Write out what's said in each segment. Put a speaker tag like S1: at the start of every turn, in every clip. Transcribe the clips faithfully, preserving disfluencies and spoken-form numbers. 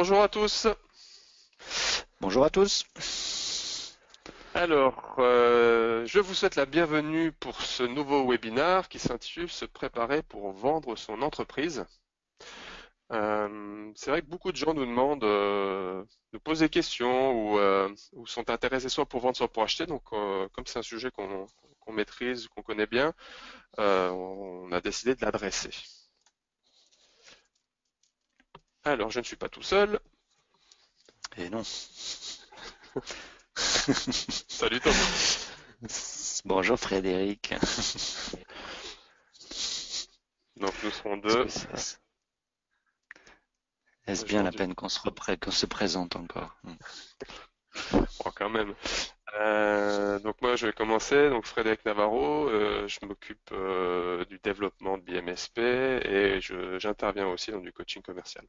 S1: Bonjour à tous.
S2: Bonjour à tous.
S1: Alors, euh, je vous souhaite la bienvenue pour ce nouveau webinaire qui s'intitule Se préparer pour vendre son entreprise. Euh, c'est vrai que beaucoup de gens nous demandent, euh, nous posent des questions ou, euh, ou sont intéressés soit pour vendre, soit pour acheter. Donc, euh, comme c'est un sujet qu'on qu'on maîtrise, qu'on connaît bien, euh, on a décidé de l'adresser. Alors, je ne suis pas tout seul.
S2: Et non.
S1: Salut Tom.
S2: Bonjour Frédéric.
S1: Donc, nous serons
S2: Est-ce
S1: deux
S2: que c'est, est-ce bien la
S1: aujourd'hui.
S2: peine qu'on se, repré- qu'on se présente encore?
S1: Bon, quand même. Euh, donc moi je vais commencer, donc Frédéric Navarro, euh, je m'occupe euh, du développement de B M S P et je- j'interviens aussi dans du coaching commercial.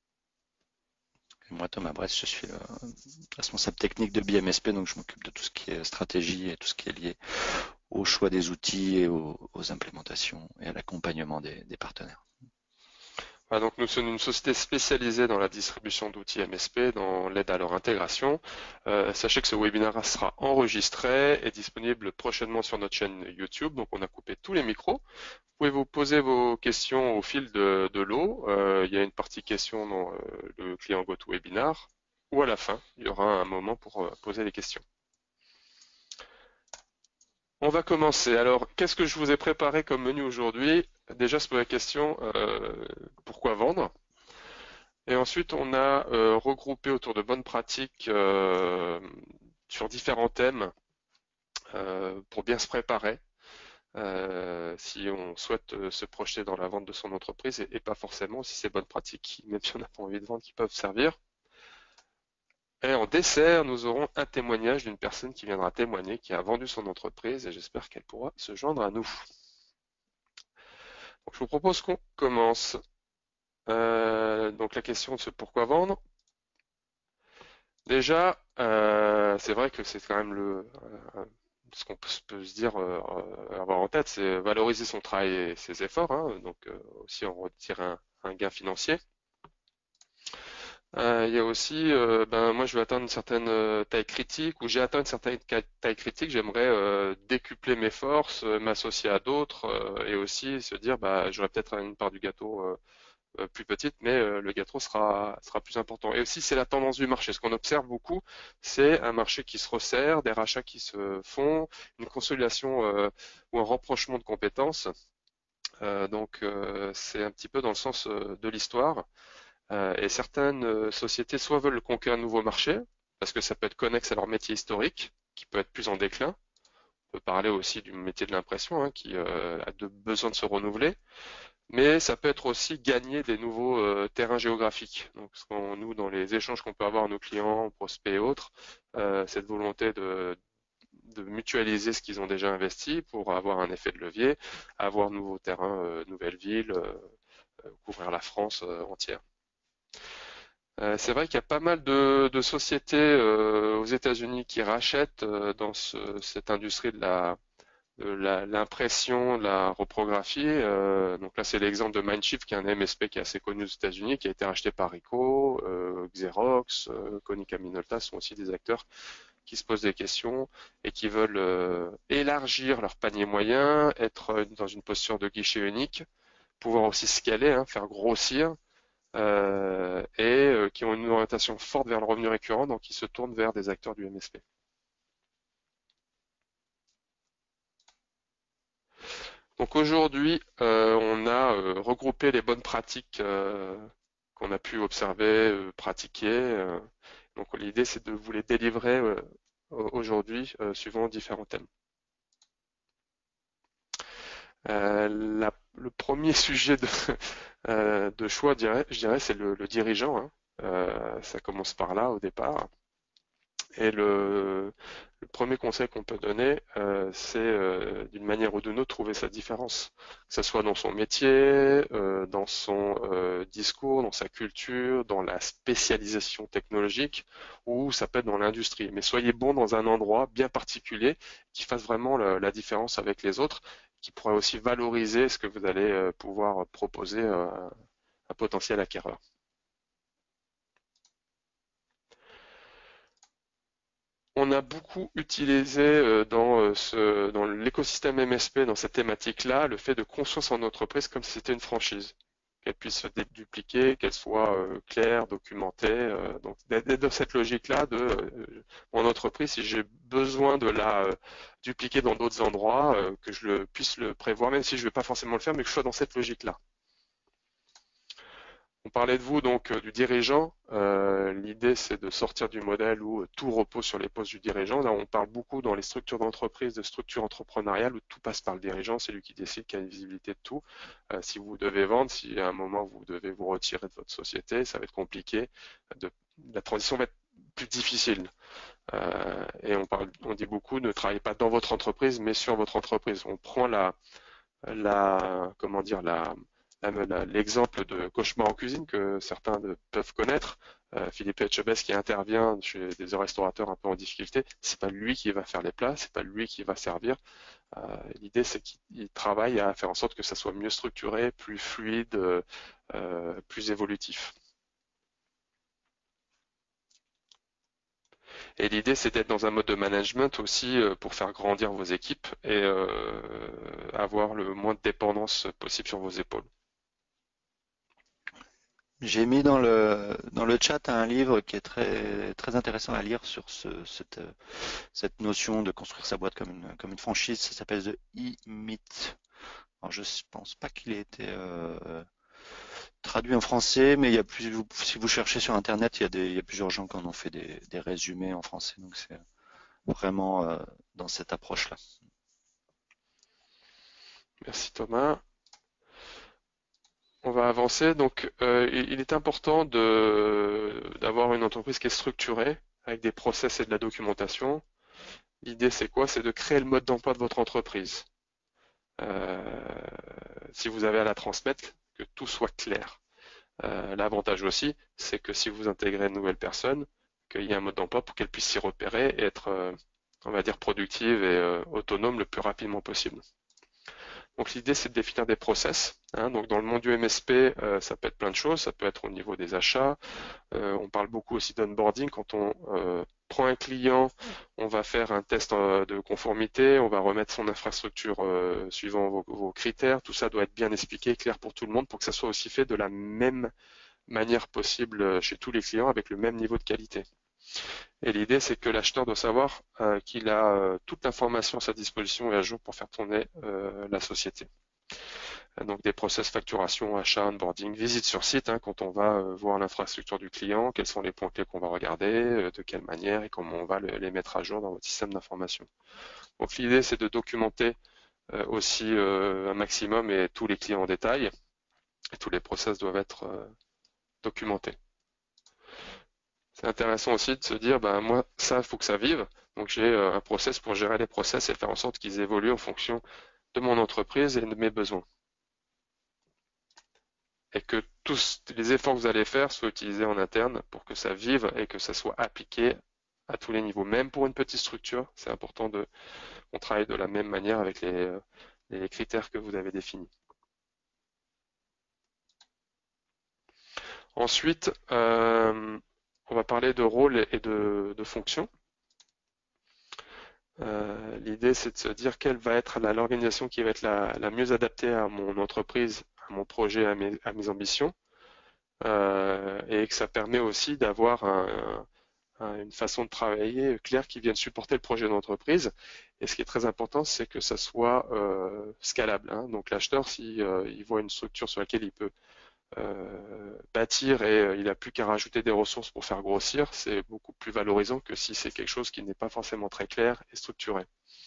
S2: Et moi, Thomas Bress, je suis le responsable technique de B M S P, donc je m'occupe de tout ce qui est stratégie et tout ce qui est lié au choix des outils et aux, aux implémentations et à l'accompagnement des, des partenaires.
S1: Voilà, donc nous sommes une société spécialisée dans la distribution d'outils M S P, dans l'aide à leur intégration. Euh, sachez que ce webinaire sera enregistré et disponible prochainement sur notre chaîne YouTube, donc on a coupé tous les micros. Vous pouvez vous poser vos questions au fil de, de l'eau. Euh, il y a une partie questions dans euh, le client GoToWebinar, ou à la fin, il y aura un moment pour euh, poser les questions. On va commencer. Alors, qu'est-ce que je vous ai préparé comme menu aujourd'hui? Déjà, se poser la question, euh, pourquoi vendre? Et ensuite, on a euh, regroupé autour de bonnes pratiques euh, sur différents thèmes euh, pour bien se préparer euh, si on souhaite euh, se projeter dans la vente de son entreprise et, et pas forcément si ces bonnes pratiques, même si on n'a pas envie de vendre, qui peuvent servir. Et en dessert, nous aurons un témoignage d'une personne qui viendra témoigner, qui a vendu son entreprise et j'espère qu'elle pourra se joindre à nous. Donc, je vous propose qu'on commence. Euh, donc la question de ce pourquoi vendre. Déjà, euh, c'est vrai que c'est quand même le euh, ce qu'on peut, peut se dire, euh, euh, avoir en tête, c'est valoriser son travail et ses efforts, hein, donc euh, aussi en retirer un, un gain financier. Euh, il y a aussi, euh, ben moi je veux atteindre une certaine euh, taille critique ou j'ai atteint une certaine ca- taille critique, j'aimerais euh, décupler mes forces, euh, m'associer à d'autres euh, et aussi se dire bah j'aurais peut-être une part du gâteau euh, euh, plus petite, mais euh, le gâteau sera, sera plus important. Et aussi, c'est la tendance du marché. Ce qu'on observe beaucoup, c'est un marché qui se resserre, des rachats qui se font, une consolidation euh, ou un rapprochement de compétences. Euh, donc, euh, c'est un petit peu dans le sens euh, de l'histoire. Euh, et certaines euh, sociétés soit veulent conquérir un nouveau marché, parce que ça peut être connexe à leur métier historique, qui peut être plus en déclin. On peut parler aussi du métier de l'impression, hein, qui euh, a de, besoin de se renouveler. Mais ça peut être aussi gagner des nouveaux euh, terrains géographiques. Donc, ce qu'on- nous, dans les échanges qu'on peut avoir avec nos clients, prospects et autres, euh, cette volonté de, de mutualiser ce qu'ils ont déjà investi pour avoir un effet de levier, avoir de nouveaux terrains, euh, nouvelles villes, euh, euh, couvrir la France euh, entière. Euh, c'est vrai qu'il y a pas mal de, de sociétés euh, aux États-Unis qui rachètent euh, dans ce- cette industrie de la de la- l'impression, la reprographie. Euh, donc là, c'est l'exemple de Mindshift, qui est un M S P qui est assez connu aux États-Unis, qui a été racheté par Ricoh, euh, Xerox, euh, Konica Minolta sont aussi des acteurs qui se posent des questions et qui veulent euh, élargir leur panier moyen, être dans une posture de guichet unique, pouvoir aussi scaler, hein, faire grossir, euh, et euh, qui ont une orientation forte vers le revenu récurrent, donc qui se tournent vers des acteurs du M S P. Donc aujourd'hui, euh, on a euh, regroupé les bonnes pratiques euh, qu'on a pu observer, euh, pratiquer. euh. Donc l'idée, c'est de vous les délivrer euh, aujourd'hui euh, suivant différents thèmes. Euh, la- le premier sujet de, euh, de choix, je dirais, je dirais, c'est le, le dirigeant, hein. Euh, ça commence par là au départ. Et le, le premier conseil qu'on peut donner, euh, c'est euh, d'une manière ou d'une autre trouver sa différence, que ce soit dans son métier, euh, dans son euh, discours, dans sa culture, dans la spécialisation technologique, ou ça peut être dans l'industrie. Mais soyez bon dans un endroit bien particulier qui fasse vraiment la, la différence avec les autres, qui pourra aussi valoriser ce que vous allez euh, pouvoir proposer euh, à un potentiel acquéreur. On a beaucoup utilisé euh, dans, euh, ce, dans l'écosystème M S P, dans cette thématique-là, le fait de construire son entreprise comme si c'était une franchise, qu'elle puisse se dupliquer, qu'elle soit euh, claire, documentée. Euh, donc d'être d'être dans cette logique-là de euh, mon entreprise, si j'ai besoin de la euh, dupliquer dans d'autres endroits, euh, que je le, puisse le prévoir, même si je ne vais pas forcément le faire, mais que je sois dans cette logique-là. On parlait de vous, donc euh, du dirigeant. Euh, l'idée, c'est de sortir du modèle où euh, tout repose sur les postes du dirigeant. Là, on parle beaucoup dans les structures d'entreprise de structures entrepreneuriales où tout passe par le dirigeant, c'est lui qui décide, qui a une visibilité de tout. Euh, si vous devez vendre, si à un moment vous devez vous retirer de votre société, ça va être compliqué. De- la transition va être plus difficile. Euh, et on parle, on dit beaucoup, ne travaillez pas dans votre entreprise, mais sur votre entreprise. On prend la, la, comment dire, la, la- l'exemple de cauchemar en cuisine que certains de- peuvent connaître. Euh, Philippe Etchebest qui intervient chez des restaurateurs un peu en difficulté, c'est pas lui qui va faire les plats, c'est pas lui qui va servir. Euh, L'idée c'est qu'il travaille à faire en sorte que ça soit mieux structuré, plus fluide, euh, euh, plus évolutif. Et l'idée c'est d'être dans un mode de management aussi euh, pour faire grandir vos équipes et euh, avoir le moins de dépendance possible sur vos épaules.
S2: J'ai mis dans le dans le chat un livre qui est très très intéressant à lire sur ce, cette euh, cette notion de construire sa boîte comme une comme une franchise. Ça s'appelle The E-Myth. Alors je pense pas qu'il ait été euh, traduit en français, mais il y a plus vous- si vous cherchez sur internet, il y a des il y a plusieurs gens qui en ont fait des des résumés en français. Donc c'est vraiment euh, dans cette approche-là.
S1: Merci Thomas. On va avancer. Donc, euh, il il est important de d'avoir une entreprise qui est structurée avec des process et de la documentation. L'idée, c'est quoi? C'est de créer le mode d'emploi de votre entreprise. Euh, si vous avez à la transmettre, que tout soit clair. Euh, l'avantage aussi, c'est que si vous intégrez une nouvelle personne, qu'il y ait un mode d'emploi pour qu'elle puisse s'y repérer et être, euh, on va dire, productive et euh, autonome le plus rapidement possible. Donc l'idée c'est de définir des process. Hein. Donc dans le monde du M S P, euh, ça peut être plein de choses. Ça peut être au niveau des achats. Euh, on parle beaucoup aussi d'onboarding. Quand on euh, prend un client, on va faire un test euh, de conformité. On va remettre son infrastructure euh, suivant vos, vos critères. Tout ça doit être bien expliqué, clair pour tout le monde, pour que ça soit aussi fait de la même manière possible euh, chez tous les clients avec le même niveau de qualité. Et l'idée, c'est que l'acheteur doit savoir euh, qu'il a euh, toute l'information à sa disposition et à jour pour faire tourner euh, la société. Donc des process facturation, achat, onboarding, visite sur site hein, quand on va euh, voir l'infrastructure du client, quels sont les points clés qu'on va regarder, euh, de quelle manière et comment on va le, les mettre à jour dans votre système d'information. Donc l'idée, c'est de documenter euh, aussi euh, un maximum et tous les clients en détail et tous les process doivent être euh, documentés. C'est intéressant aussi de se dire, ben moi, ça, il faut que ça vive. Donc j'ai euh, un process pour gérer les process et faire en sorte qu'ils évoluent en fonction de mon entreprise et de mes besoins. Et que tous les efforts que vous allez faire soient utilisés en interne pour que ça vive et que ça soit appliqué à tous les niveaux. Même pour une petite structure, c'est important de qu'on travaille de la même manière avec les, euh, les critères que vous avez définis. Ensuite, euh, on va parler de rôle et de, de fonction. Euh, l'idée, c'est de se dire quelle va être l'organisation qui va être la, la, mieux adaptée à mon entreprise, à mon projet, à mes, à mes ambitions, euh, et que ça permet aussi d'avoir un, un, une façon de travailler claire qui vienne supporter le projet d'entreprise. Et ce qui est très important, c'est que ça soit euh, scalable. Hein. Donc l'acheteur, s'il euh, il voit une structure sur laquelle il peut euh, bâtir et euh, il n'a plus qu'à rajouter des ressources pour faire grossir, c'est beaucoup plus valorisant que si c'est quelque chose qui n'est pas forcément très clair et structuré.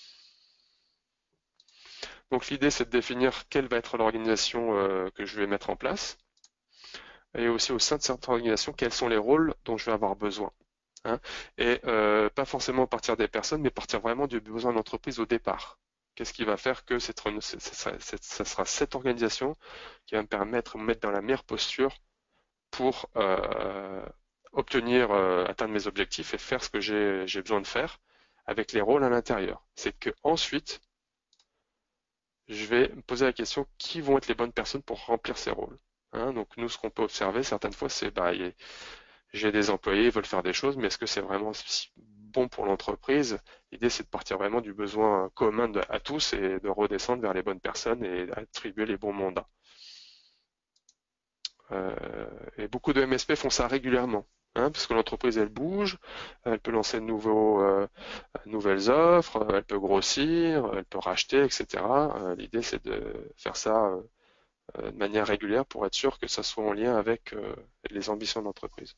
S1: Donc l'idée, c'est de définir quelle va être l'organisation euh, que je vais mettre en place et aussi au sein de cette organisation, quels sont les rôles dont je vais avoir besoin. Hein, et euh, pas forcément partir des personnes, mais partir vraiment du besoin de l'entreprise au départ. Qu'est-ce qui va faire que cette, ça sera cette organisation qui va me permettre de me mettre dans la meilleure posture pour euh, obtenir, euh, atteindre mes objectifs et faire ce que j'ai besoin de faire avec les rôles à l'intérieur. C'est que ensuite, je vais me poser la question qui vont être les bonnes personnes pour remplir ces rôles. Hein, donc nous, ce qu'on peut observer certaines fois, c'est bah, j'ai des employés, ils veulent faire des choses, mais est-ce que c'est vraiment bon pour l'entreprise. L'idée, c'est de partir vraiment du besoin commun de- à tous et de redescendre vers les bonnes personnes et attribuer les bons mandats. Euh, et beaucoup de M S P font ça régulièrement, hein, parce que l'entreprise, elle bouge, elle peut lancer de nouveaux, euh, nouvelles offres, elle peut grossir, elle peut racheter, et cetera. Euh, L'idée, c'est de faire ça euh, de manière régulière pour être sûr que ça soit en lien avec euh, les ambitions de l'entreprise.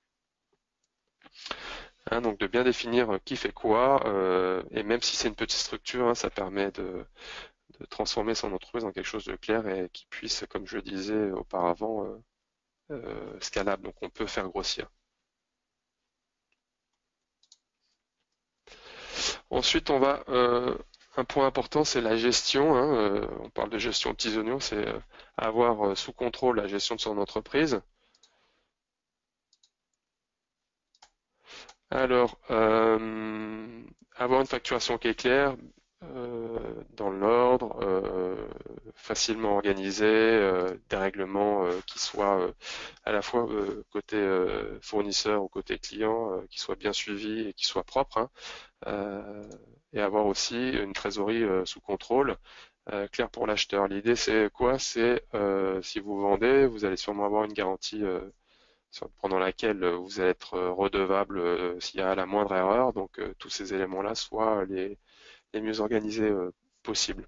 S1: Hein, donc de bien définir qui fait quoi, euh, et même si c'est une petite structure, hein, ça permet de, de transformer son entreprise en quelque chose de clair et qui puisse, comme je le disais auparavant, euh, euh, scalable. Donc on peut faire grossir. Ensuite, on va euh, un point important, c'est la gestion. Hein, euh, on parle de gestion de petits oignons, c'est euh, avoir euh, sous contrôle la gestion de son entreprise. Alors, euh, avoir une facturation qui est claire, euh, dans l'ordre, euh, facilement organisée, euh, des règlements euh, qui soient euh, à la fois euh, côté euh, fournisseur ou côté client, euh, qui soient bien suivis et qui soient propres, hein. Euh, et avoir aussi une trésorerie euh, sous contrôle, euh, claire pour l'acheteur. L'idée, c'est quoi? C'est euh, si vous vendez, vous allez sûrement avoir une garantie euh, sur- pendant laquelle euh, vous allez être euh, redevable euh, s'il y a la moindre erreur. Donc euh, tous ces éléments-là soient les, les mieux organisés euh, possibles.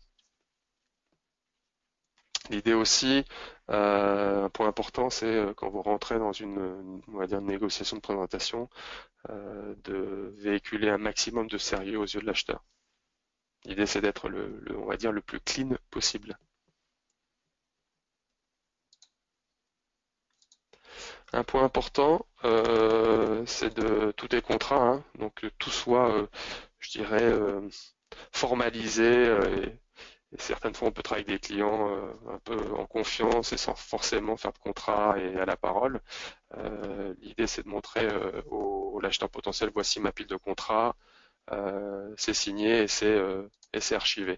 S1: L'idée aussi, euh, un point important, c'est euh, quand vous rentrez dans une, une- on va dire, une négociation de présentation, euh, de véhiculer un maximum de sérieux aux yeux de l'acheteur. L'idée, c'est d'être le, le- on va dire, le plus clean possible. Un point important, euh, c'est de tous les contrats, hein, donc que tout soit, euh, je dirais, euh, formalisé. euh, et, et certaines fois, on peut travailler avec des clients euh, un peu en confiance et sans forcément faire de contrat et à la parole. Euh, l'idée, c'est de montrer euh, au, au l'acheteur potentiel, voici ma pile de contrats, euh, c'est signé et c'est euh, et c'est archivé.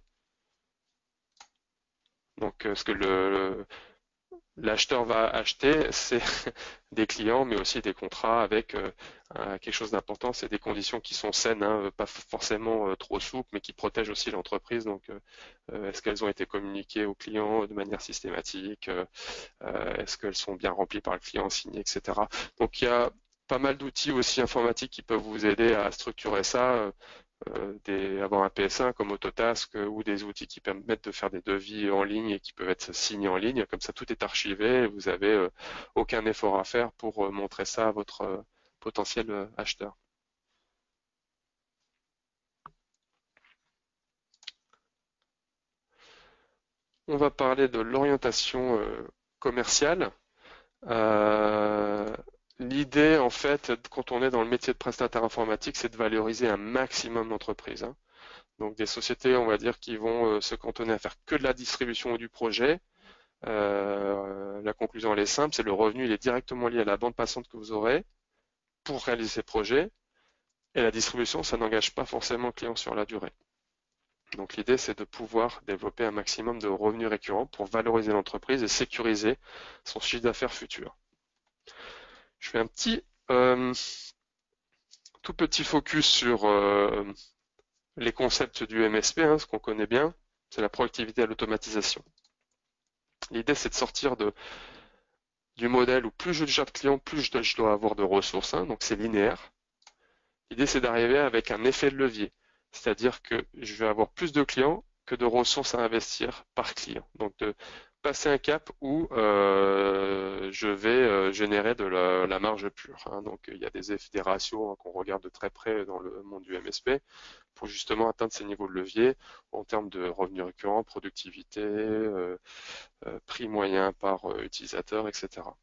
S1: Donc, euh, ce que le, l'acheteur va acheter, c'est des clients, mais aussi des contrats avec euh, euh, quelque chose d'important, c'est des conditions qui sont saines, hein, pas forcément euh, trop souples, mais qui protègent aussi l'entreprise. Donc, euh, euh, est-ce qu'elles ont été communiquées aux clients de manière systématique? euh, euh, Est-ce qu'elles sont bien remplies par le client, signées, et cetera. Donc, il y a pas mal d'outils aussi informatiques qui peuvent vous aider à structurer ça. euh, euh, des, avoir un P S un comme Autotask euh, ou des outils qui permettent de faire des devis en ligne et qui peuvent être signés en ligne. Comme ça, tout est archivé et vous avez euh, aucun effort à faire pour euh, montrer ça à votre euh, potentiel euh, acheteur. On va parler de l'orientation euh, commerciale. Euh, L'idée, en fait, quand on est dans le métier de prestataire informatique, c'est de valoriser un maximum l'entreprise, hein. Donc des sociétés, on va dire, qui vont euh, se cantonner à faire que de la distribution ou du projet. Euh, la conclusion, elle est simple, c'est le revenu, il est directement lié à la bande passante que vous aurez pour réaliser ces projets. Et la distribution, ça n'engage pas forcément le client sur la durée. Donc l'idée, c'est de pouvoir développer un maximum de revenus récurrents pour valoriser l'entreprise et sécuriser son chiffre d'affaires futur. Je fais un petit, euh, tout petit focus sur euh, les concepts du M S P, hein, ce qu'on connaît bien, c'est la proactivité et l'automatisation. L'idée, c'est de sortir de, du modèle où plus je gère de clients, plus je dois, je dois avoir de ressources, hein, donc c'est linéaire. L'idée, c'est d'arriver avec un effet de levier, c'est-à-dire que je vais avoir plus de clients que de ressources à investir par client. Donc, de passer un cap où euh, je vais euh, générer de la, la marge pure, hein. Donc, il y a des, des ratios, hein, qu'on regarde de très près dans le monde du M S P pour justement atteindre ces niveaux de levier en termes de revenus récurrents, productivité, euh, euh, prix moyen par euh, utilisateur, et cetera.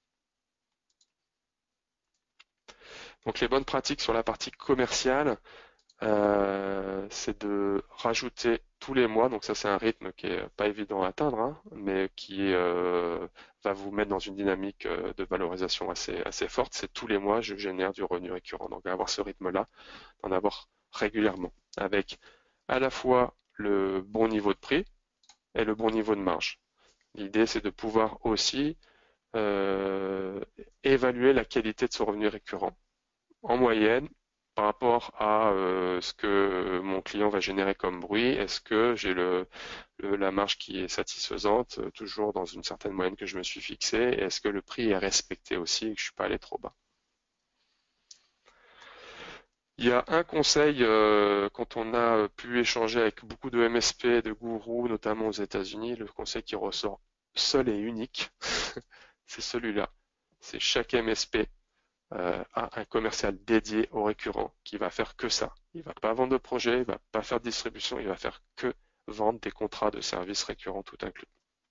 S1: Donc, les bonnes pratiques sur la partie commerciale, Euh, c'est de rajouter tous les mois, donc ça c'est un rythme qui est pas évident à atteindre, hein, mais qui euh, va vous mettre dans une dynamique euh, de valorisation assez, assez forte. C'est tous les mois je génère du revenu récurrent. Donc avoir ce rythme-là, d'en avoir régulièrement, avec à la fois le bon niveau de prix et le bon niveau de marge. L'idée c'est de pouvoir aussi euh, évaluer la qualité de ce revenu récurrent. En moyenne, par rapport à euh, ce que mon client va générer comme bruit, est-ce que j'ai le, le- la marge qui est satisfaisante, euh, toujours dans une certaine moyenne que je me suis fixée, et est-ce que le prix est respecté aussi et que je suis pas allé trop bas. Il y a un conseil euh, quand on a pu échanger avec beaucoup de M S P, de gourous, notamment aux États-Unis, le conseil qui ressort seul et unique, c'est celui-là. C'est chaque M S P euh, a un commercial dédié au récurrent qui va faire que ça. Il va pas vendre de projet, il va pas faire de distribution, il va faire que vendre des contrats de services récurrents tout inclus.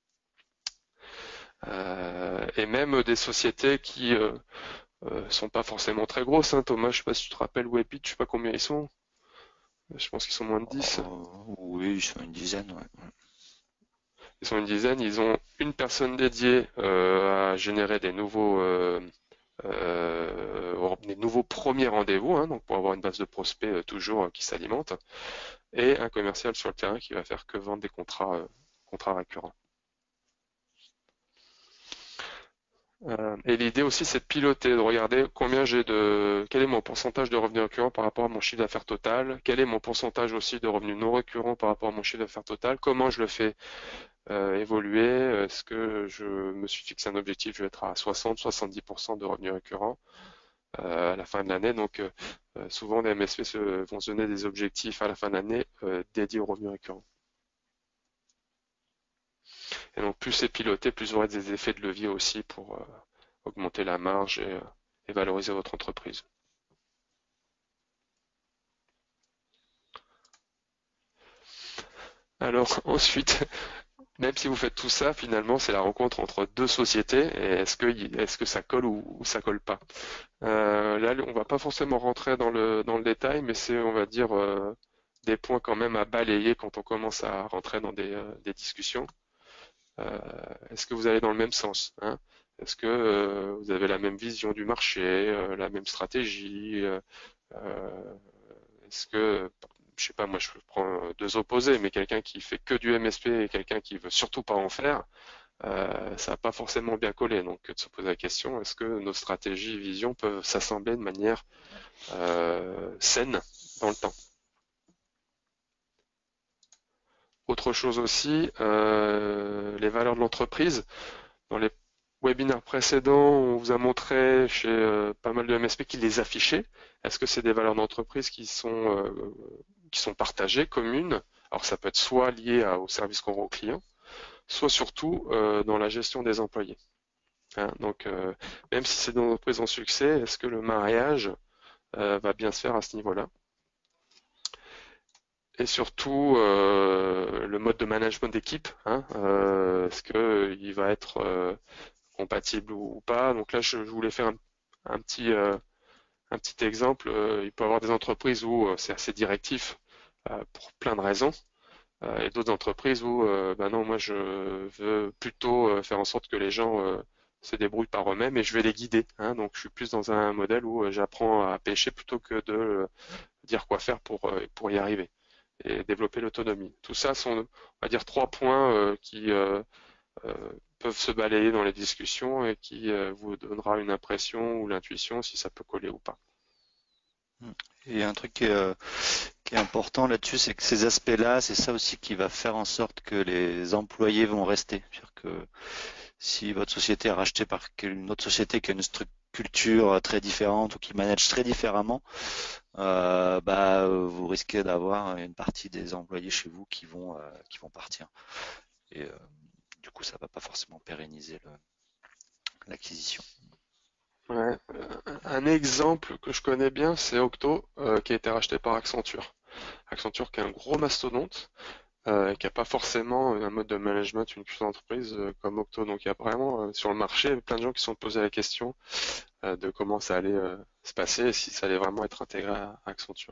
S1: Euh, et même des sociétés qui euh, euh, sont pas forcément très grosses, hein. Thomas, je sais pas si tu te rappelles Webit, je sais pas combien ils sont. Je pense qu'ils sont moins de dix.
S2: Oh, oui, ils sont une dizaine, ouais.
S1: Ils sont une dizaine. Ils ont une personne dédiée euh, à générer des nouveaux, euh, euh, des nouveaux premiers rendez-vous, hein, donc pour avoir une base de prospects euh, toujours euh, qui s'alimente, et un commercial sur le terrain qui va faire que vendre des contrats, euh, contrats récurrents. Euh, et l'idée aussi, c'est de piloter, de regarder combien j'ai de, quel est mon pourcentage de revenus récurrents par rapport à mon chiffre d'affaires total, quel est mon pourcentage aussi de revenus non récurrents par rapport à mon chiffre d'affaires total, comment je le fais euh, évoluer, est-ce que je me suis fixé un objectif, je vais être à soixante à soixante-dix pour cent de revenus récurrents euh, à la fin de l'année. Donc euh, euh, souvent les M S P se, vont se donner des objectifs à la fin de l'année euh, dédiés aux revenus récurrents. Et donc plus c'est piloté, plus vous aurez des effets de levier aussi pour euh, augmenter la marge et, euh, et valoriser votre entreprise. Alors ensuite, même si vous faites tout ça, finalement, c'est la rencontre entre deux sociétés et est-ce que, est-ce que ça colle ou, ou ça colle pas. Euh, là, on va pas forcément rentrer dans le, dans le détail, mais c'est, on va dire, euh, des points quand même à balayer quand on commence à rentrer dans des, euh, des discussions. Euh, est-ce que vous allez dans le même sens, hein? Est-ce que euh, vous avez la même vision du marché, euh, la même stratégie, euh, euh, est-ce que, je sais pas, moi je prends deux opposés, mais quelqu'un qui fait que du M S P et quelqu'un qui veut surtout pas en faire, euh, ça va pas forcément bien coller. Donc de se poser la question, est-ce que nos stratégies et visions peuvent s'assembler de manière euh, saine dans le temps? Autre chose aussi, euh, les valeurs de l'entreprise. Dans les webinaires précédents, on vous a montré chez euh, pas mal de M S P qui les affichaient. Est-ce que c'est des valeurs d'entreprise qui sont euh, qui sont partagées, communes? Alors ça peut être soit lié à- au service qu'on rend aux clients, soit surtout euh, dans la gestion des employés, hein. Donc euh, même si c'est une entreprise en succès, est-ce que le mariage euh, va bien se faire à ce niveau-là? Et surtout euh, le mode de management d'équipe, hein, euh, est-ce que il va être euh, compatible ou pas? Donc là, je, je voulais faire un, un petit euh, un petit exemple. Euh, il peut y avoir des entreprises où euh, c'est assez directif euh, pour plein de raisons, euh, et d'autres entreprises où, euh, bah non, moi je veux plutôt euh, faire en sorte que les gens euh, se débrouillent par eux-mêmes et je vais les guider, hein. Donc je suis plus dans un modèle où euh, j'apprends à pêcher plutôt que de euh, dire quoi faire pour euh, pour y arriver et développer l'autonomie. Tout ça sont, on va dire, trois points euh, qui euh, euh, peuvent se balayer dans les discussions et qui euh, vous donnera une impression ou l'intuition si ça peut coller ou pas.
S2: Et un truc qui est, euh, qui est important là-dessus, c'est que ces aspects-là, c'est ça aussi qui va faire en sorte que les employés vont rester. C'est-à-dire que si votre société est rachetée par une autre société qui a une structure très différente ou qui manage très différemment, euh, bah, vous risquez d'avoir une partie des employés chez vous qui vont, euh, qui vont partir. Et euh, du coup, ça va pas forcément pérenniser le- l'acquisition.
S1: Ouais. Euh, Un exemple que je connais bien, c'est Octo, euh, qui a été racheté par Accenture. Accenture qui est un gros mastodonte, euh, qui n'a pas forcément un mode de management, une culture d'entreprise euh, comme Octo. Donc il y a vraiment euh, sur le marché plein de gens qui se sont posés la question euh, de comment ça allait euh, se passer et si ça allait vraiment être intégré à Accenture.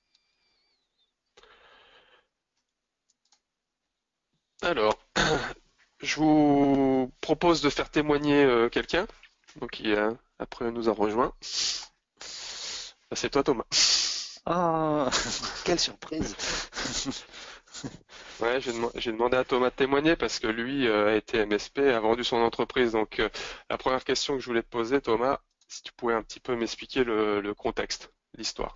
S1: Alors, je vous propose de faire témoigner euh, quelqu'un, donc qui euh, après nous a rejoint. Bah, c'est toi Thomas.
S2: Ah, quelle surprise!
S1: Ouais, j'ai demand- j'ai demandé à Thomas de témoigner parce que lui euh, a été M S P, a vendu son entreprise. Donc euh, la première question que je voulais te poser, Thomas, si tu pouvais un petit peu m'expliquer le, le contexte. l'histoire.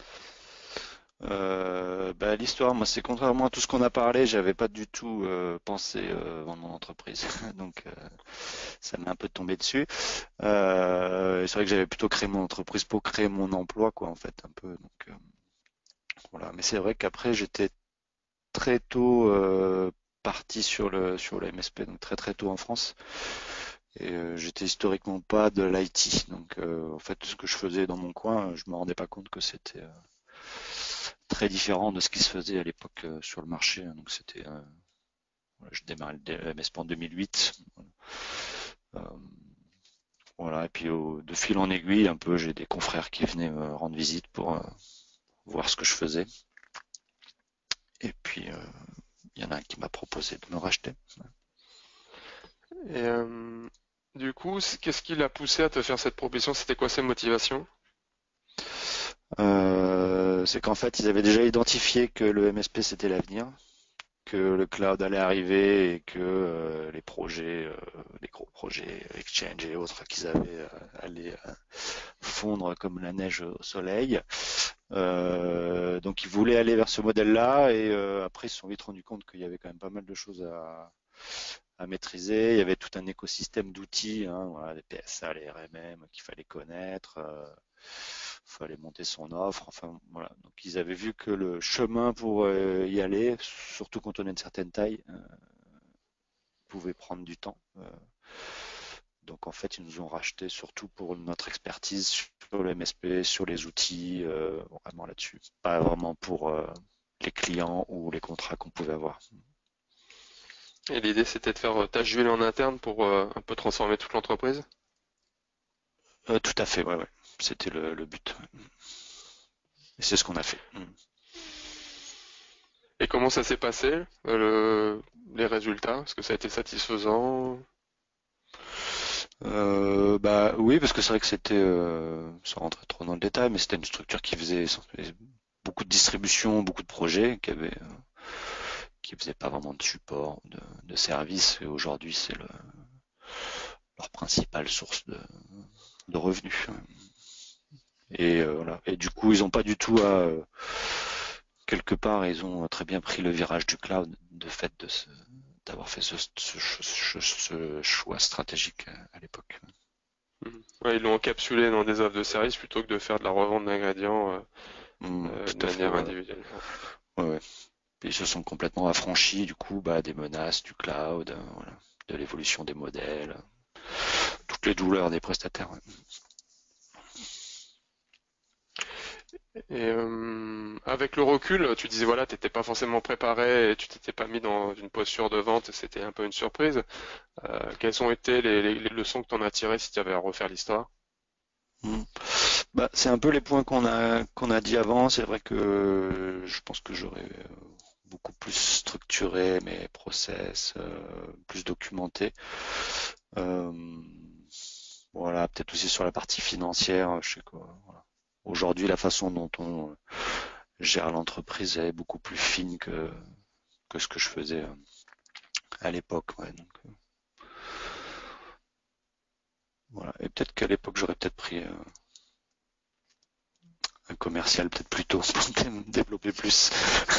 S2: Euh, bah, l'histoire, moi, c'est contrairement à tout ce qu'on a parlé, j'avais pas du tout euh, pensé euh, vendre mon entreprise, donc euh, ça m'est un peu tombé dessus. Euh, c'est vrai que j'avais plutôt créé mon entreprise pour créer mon emploi, quoi, en fait, un peu. Donc euh, voilà. Mais c'est vrai qu'après, j'étais très tôt euh, parti sur le sur le M S P, donc très très tôt en France. Et euh, j'étais historiquement pas de l'I T, donc euh, en fait, ce que je faisais dans mon coin, je me rendais pas compte que c'était euh, très différent de ce qui se faisait à l'époque euh, sur le marché. Donc c'était, euh, voilà, je démarrais le M S P en deux mille huit. Euh, voilà, et puis au- de fil en aiguille, un peu, j'ai des confrères qui venaient me rendre visite pour euh, voir ce que je faisais. Et puis euh, il y en a un qui m'a proposé de me racheter.
S1: Et euh, du coup, c- qu'est-ce qui l'a poussé à te faire cette proposition? C'était quoi ses motivations?
S2: Euh, c'est qu'en fait, ils avaient déjà identifié que le M S P c'était l'avenir, que le cloud allait arriver et que euh, les projets, euh, les gros projets Exchange et autres qu'ils avaient euh, allaient euh, fondre comme la neige au soleil. Euh, donc ils voulaient aller vers ce modèle-là et euh, après ils se sont vite rendus compte qu'il y avait quand même pas mal de choses à, à maîtriser. Il y avait tout un écosystème d'outils, hein, voilà, les P S A, les R M M qu'il fallait connaître. Euh, fallait monter son offre. Enfin voilà. Donc ils avaient vu que le chemin pour euh, y aller, surtout quand on a une certaine taille, euh, pouvait prendre du temps. Euh, donc en fait, ils nous ont racheté surtout pour notre expertise sur le M S P, sur les outils, euh, vraiment là-dessus. Pas vraiment pour euh, les clients ou les contrats qu'on pouvait avoir.
S1: Et l'idée, c'était de faire euh, tâche d'huile en interne pour euh, un peu transformer toute l'entreprise?
S2: Euh, tout à fait, ouais, ouais. C'était le, le but. Et c'est ce qu'on a fait. Mm.
S1: Et comment ça s'est passé, euh, le- les résultats? Est-ce que ça a été satisfaisant?
S2: Euh, bah oui, parce que c'est vrai que c'était, euh, sans rentrer trop dans le détail, mais c'était une structure qui faisait beaucoup de distribution, beaucoup de projets, qui avait, euh, qui faisait pas vraiment de support, de, de service. Et aujourd'hui, c'est le, leur principale source de, de revenus. Et euh, voilà. Et du coup, ils ont pas du tout à euh, quelque part, ils ont très bien pris le virage du cloud, de fait de ce, d'avoir fait ce, ce, ce- ce choix stratégique à, à l'époque.
S1: Mhm. Ouais, ils l'ont encapsulé dans des offres de services plutôt que de faire de la revente d'ingrédients euh,
S2: Mm,
S1: euh, de
S2: tout à fait,
S1: manière
S2: ouais, ouais.
S1: individuelle. Ouais.
S2: Ouais, ouais. Ils se sont complètement affranchis du coup bah, des menaces du cloud, euh, voilà, de l'évolution des modèles, toutes les douleurs des prestataires. Ouais.
S1: Et euh, avec le recul, tu disais voilà, t'étais pas forcément préparé et tu t'étais pas mis dans une posture de vente, c'était un peu une surprise. Euh, quelles ont été les, les- les leçons que tu en as tirées si tu avais à refaire l'histoire?
S2: Mm. Bah, c'est un peu les points qu'on a qu'on a dit avant. C'est vrai que euh, je pense que j'aurais euh, beaucoup plus structuré mes process, euh, plus documenté. Euh, voilà, peut-être aussi sur la partie financière. Je sais quoi. Voilà. Aujourd'hui, la façon dont on gère l'entreprise est beaucoup plus fine que que ce que je faisais euh, à l'époque. Ouais, donc, euh, voilà. Et peut-être qu'à l'époque, j'aurais peut-être pris euh, un commercial peut-être plus tôt pour me développer plus.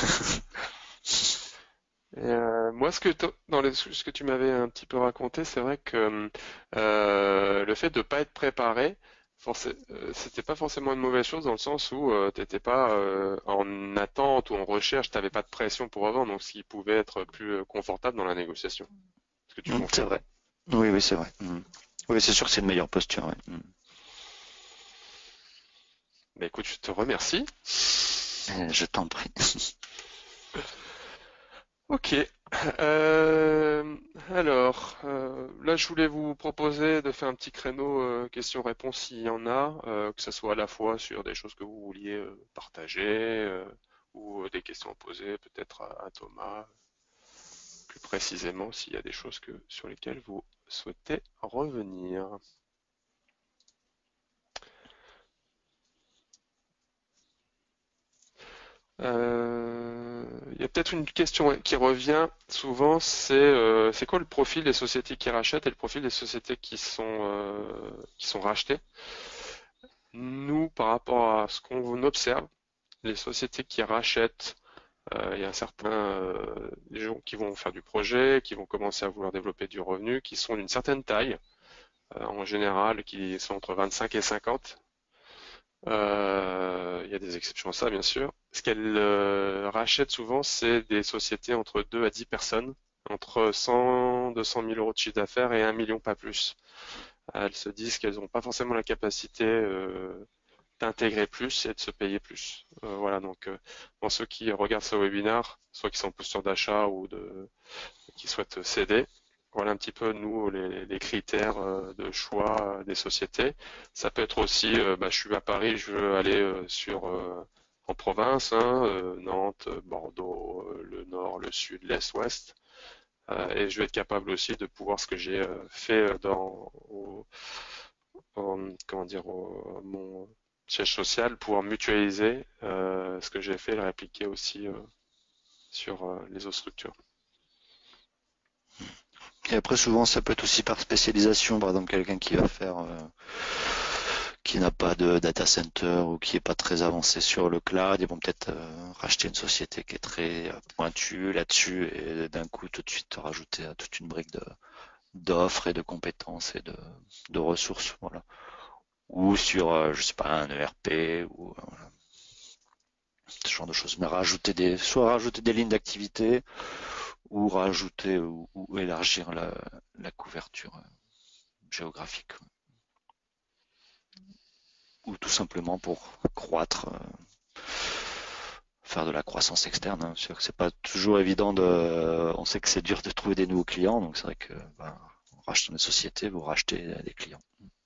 S1: Et, euh, moi, ce que t'as- dans les- ce que tu m'avais un petit peu raconté, c'est vrai que euh, le fait de pas être préparé, forcé- euh, c'était pas forcément une mauvaise chose dans le sens où euh, t'étais pas euh, en attente ou en recherche, t'avais pas de pression pour revendre, donc ce qui pouvait être plus euh, confortable dans la négociation. Est-ce que tu
S2: Mm, c'est
S1: confirmes?
S2: vrai. Oui, oui, c'est vrai. Mm. Oui, c'est sûr que c'est une meilleure posture. Ouais. Mm.
S1: Bah écoute, je te remercie.
S2: Euh, Je t'en prie.
S1: Ok. Euh, alors, euh, là, je voulais vous proposer de faire un petit créneau euh, questions-réponses s'il y en a, euh, que ce soit à la fois sur des choses que vous vouliez euh, partager euh, ou euh, des questions à poser peut-être à, à Thomas, plus précisément s'il y a des choses que, sur lesquelles vous souhaitez revenir. Euh, Il y a peut-être une question qui revient souvent, c'est euh, c'est quoi le profil des sociétés qui rachètent et le profil des sociétés qui sont euh, qui sont rachetées? Nous, par rapport à ce qu'on observe, les sociétés qui rachètent, euh, il y a certains euh, des gens qui vont faire du projet, qui vont commencer à vouloir développer du revenu, qui sont d'une certaine taille, euh, en général, qui sont entre vingt-cinq et cinquante. Euh, il y a des exceptions à ça, bien sûr. Ce qu'elles euh, rachètent souvent, c'est des sociétés entre deux à dix personnes, entre cent, deux cent mille euros de chiffre d'affaires et un million, pas plus. Elles se disent qu'elles n'ont pas forcément la capacité euh, d'intégrer plus et de se payer plus. Euh, voilà, donc euh, pour ceux qui regardent ce webinaire, soit qui sont en posture d'achat ou de, qui souhaitent céder, voilà un petit peu nous les, les critères euh, de choix euh, des sociétés. Ça peut être aussi, euh, bah, je suis à Paris, je veux aller euh, sur euh, en province, hein, euh, Nantes, Bordeaux, euh, le Nord, le Sud, l'Est, Ouest. Euh, et je vais être capable aussi de pouvoir ce que j'ai euh, fait euh, dans au, au- comment dire au, mon siège social, pouvoir mutualiser euh, ce que j'ai fait et le répliquer aussi euh, sur euh, les autres structures.
S2: Et après, souvent, ça peut être aussi par spécialisation. Par exemple, quelqu'un qui va faire, euh, qui n'a pas de data center ou qui est pas très avancé sur le cloud, ils vont peut-être euh, racheter une société qui est très euh, pointue là-dessus et d'un coup, tout de suite, rajouter euh, toute une brique de d'offres et de compétences et de, de ressources, voilà. Ou sur, euh, je sais pas, un E R P ou euh, voilà, ce genre de choses. Mais rajouter des, soit rajouter des lignes d'activité ou rajouter ou, ou élargir la, la couverture euh, géographique. Ou tout simplement pour croître, euh, faire de la croissance externe. Hein. C'est c'est pas toujours évident de, on sait que c'est dur de trouver des nouveaux clients, donc c'est vrai que ben, en rachetant des sociétés, vous rachetez des clients.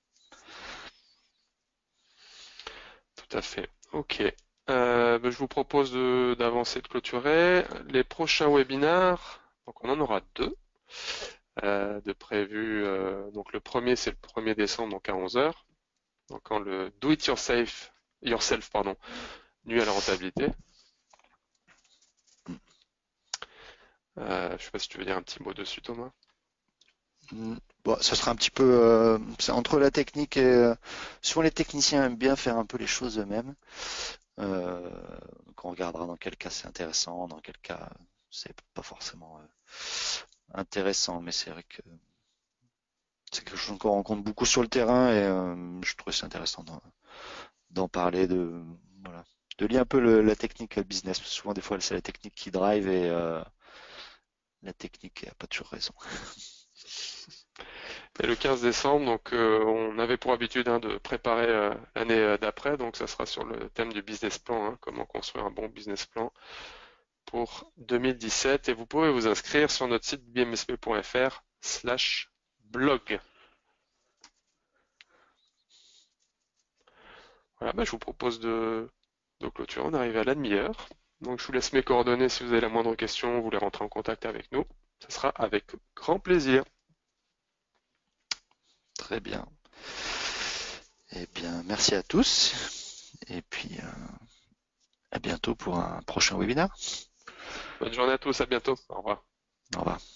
S1: Tout à fait. Ok. Euh, ben, je vous propose de- d'avancer, de clôturer. Les prochains webinaires, donc on en aura deux euh, de prévus. Euh, donc le premier, c'est le premier décembre, donc à onze heures. Donc quand le Do It Yourself, yourself, pardon, nuit à la rentabilité. Euh, je sais pas si tu veux dire un petit mot dessus, Thomas.
S2: Mm. Bon, ça sera un petit peu, euh, c'est entre la technique et euh, souvent les techniciens aiment bien faire un peu les choses eux-mêmes. Euh, donc on regardera dans quel cas c'est intéressant, dans quel cas c'est pas forcément euh, intéressant, mais c'est vrai que c'est quelque chose qu'on rencontre beaucoup sur le terrain et euh, je trouvais ça intéressant d'en d'en parler, de voilà, de lier un peu le- la technique et le business. Parce que souvent des fois c'est la technique qui drive et euh, la technique a pas toujours raison.
S1: Et le quinze décembre, donc euh, on avait pour habitude hein, de préparer euh, l'année euh, d'après, donc ça sera sur le thème du business plan, hein, comment construire un bon business plan pour deux mille dix-sept. Et vous pouvez vous inscrire sur notre site b m s p point f r slash blog. Voilà, bah, je vous propose de, de clôturer. On arrive à la demi-heure. Donc je vous laisse mes coordonnées si vous avez la moindre question, vous voulez rentrer en contact avec nous. Ce sera avec grand plaisir.
S2: Très bien. Eh bien, merci à tous et puis euh, à bientôt pour un prochain webinaire.
S1: Bonne journée à tous, à bientôt. Au revoir.
S2: Au revoir.